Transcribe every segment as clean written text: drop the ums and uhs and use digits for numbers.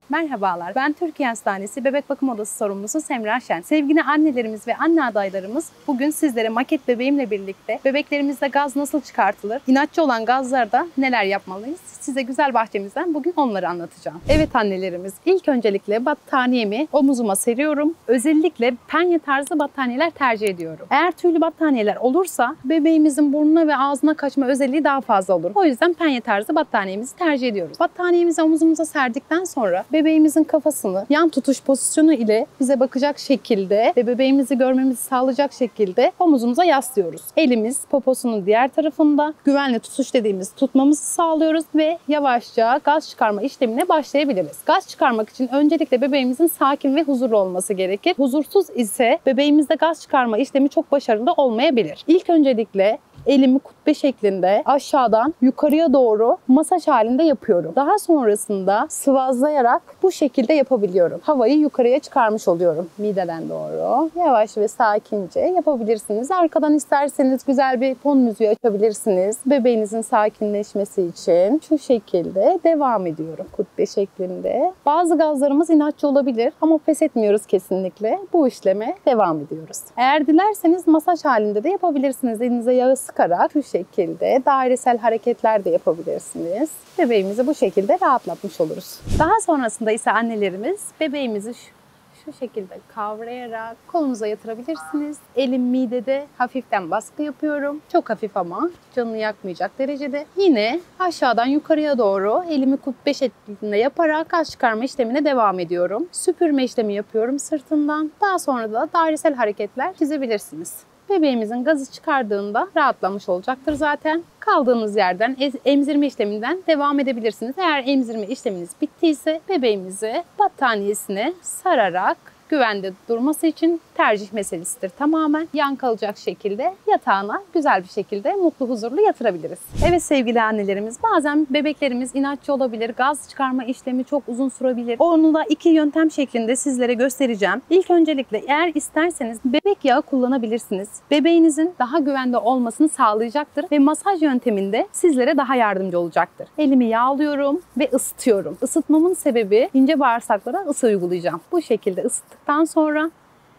Merhabalar, ben Türkiye Hastanesi Bebek Bakım Odası sorumlusu Semra Şen. Sevgili annelerimiz ve anne adaylarımız, bugün sizlere maket bebeğimle birlikte bebeklerimizde gaz nasıl çıkartılır, inatçı olan gazlarda neler yapmalıyız, size güzel bahçemizden bugün onları anlatacağım. Evet annelerimiz, ilk öncelikle battaniyemi omuzuma seriyorum. Özellikle penye tarzı battaniyeler tercih ediyorum. Eğer tüylü battaniyeler olursa bebeğimizin burnuna ve ağzına kaçma özelliği daha fazla olur. O yüzden penye tarzı battaniyemizi tercih ediyoruz. Battaniyemizi omuzumuza serdikten sonra bebeğimizin kafasını yan tutuş pozisyonu ile bize bakacak şekilde ve bebeğimizi görmemizi sağlayacak şekilde omuzumuza yaslıyoruz. Elimiz poposunun diğer tarafında, güvenli tutuş dediğimiz tutmamızı sağlıyoruz ve yavaşça gaz çıkarma işlemine başlayabiliriz. Gaz çıkarmak için öncelikle bebeğimizin sakin ve huzurlu olması gerekir. Huzursuz ise bebeğimizde gaz çıkarma işlemi çok başarılı olmayabilir. İlk öncelikle elimi kubbe şeklinde aşağıdan yukarıya doğru masaj halinde yapıyorum. Daha sonrasında sıvazlayarak bu şekilde yapabiliyorum. Havayı yukarıya çıkarmış oluyorum. Mideden doğru. Yavaş ve sakince yapabilirsiniz. Arkadan isterseniz güzel bir fon müziği açabilirsiniz. Bebeğinizin sakinleşmesi için şu şekilde devam ediyorum. Kubbe şeklinde. Bazı gazlarımız inatçı olabilir ama pes etmiyoruz kesinlikle. Bu işleme devam ediyoruz. Eğer dilerseniz masaj halinde de yapabilirsiniz. Elinize yağı sıkarak şu şekilde dairesel hareketler de yapabilirsiniz. Bebeğimizi bu şekilde rahatlatmış oluruz. Daha sonrasında ise annelerimiz bebeğimizi şu şekilde kavrayarak kolunuza yatırabilirsiniz. Elim midede, hafiften baskı yapıyorum. Çok hafif ama canını yakmayacak derecede. Yine aşağıdan yukarıya doğru elimi kubbe şeklinde yaparak gaz çıkarma işlemine devam ediyorum. Süpürme işlemi yapıyorum sırtından. Daha sonra da dairesel hareketler çizebilirsiniz. Bebeğimizin gazı çıkardığında rahatlamış olacaktır zaten. Kaldığınız yerden emzirme işleminden devam edebilirsiniz. Eğer emzirme işleminiz bittiyse bebeğimizi battaniyesine sararak güvende durması için tercih meselesidir tamamen. Yan kalacak şekilde yatağına güzel bir şekilde mutlu huzurlu yatırabiliriz. Evet sevgili annelerimiz, bazen bebeklerimiz inatçı olabilir. Gaz çıkarma işlemi çok uzun sürebilir. Onu da iki yöntem şeklinde sizlere göstereceğim. İlk öncelikle eğer isterseniz bebek yağı kullanabilirsiniz. Bebeğinizin daha güvende olmasını sağlayacaktır ve masaj yönteminde sizlere daha yardımcı olacaktır. Elimi yağlıyorum ve ısıtıyorum. Isıtmamın sebebi ince bağırsaklara ısı uygulayacağım. Bu şekilde ısıttıktan sonra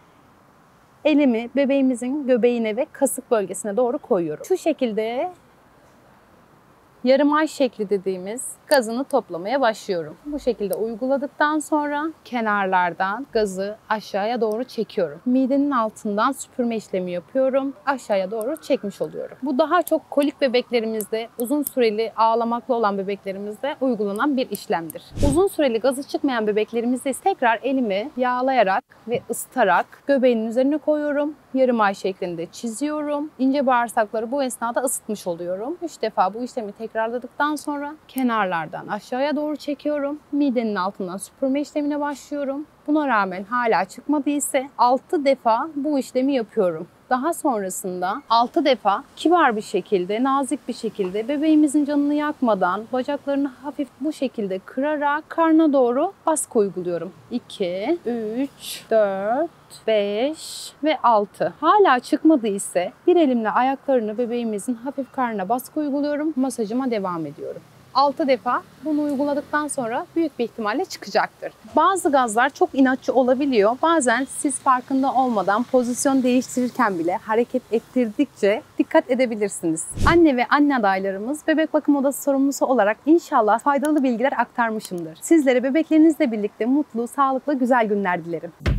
elimi bebeğimizin göbeğine ve kasık bölgesine doğru koyuyorum. Şu şekilde yarım ay şekli dediğimiz gazını toplamaya başlıyorum. Bu şekilde uyguladıktan sonra kenarlardan gazı aşağıya doğru çekiyorum. Midenin altından süpürme işlemi yapıyorum. Aşağıya doğru çekmiş oluyorum. Bu daha çok kolik bebeklerimizde, uzun süreli ağlamaklı olan bebeklerimizde uygulanan bir işlemdir. Uzun süreli gazı çıkmayan bebeklerimizde ise tekrar elimi yağlayarak ve ısıtarak göbeğinin üzerine koyuyorum. Yarım ay şeklinde çiziyorum. İnce bağırsakları bu esnada ısıtmış oluyorum. 3 defa bu işlemi tekrarladıktan sonra kenarlardan aşağıya doğru çekiyorum. Midenin altından süpürme işlemine başlıyorum. Buna rağmen hala çıkmadıysa 6 defa bu işlemi yapıyorum. Daha sonrasında 6 defa kibar bir şekilde, nazik bir şekilde bebeğimizin canını yakmadan bacaklarını hafif bu şekilde kırarak karnına doğru baskı uyguluyorum. 2, 3, 4, 5 ve 6. Hala çıkmadıysa bir elimle ayaklarını bebeğimizin hafif karnına baskı uyguluyorum. Masajıma devam ediyorum. 6 defa bunu uyguladıktan sonra büyük bir ihtimalle çıkacaktır. Bazı gazlar çok inatçı olabiliyor. Bazen siz farkında olmadan pozisyon değiştirirken bile hareket ettirdikçe dikkat edebilirsiniz. Anne ve anne adaylarımız bebek bakım odası sorumlusu olarak inşallah faydalı bilgiler aktarmışımdır. Sizlere bebeklerinizle birlikte mutlu, sağlıklı, güzel günler dilerim.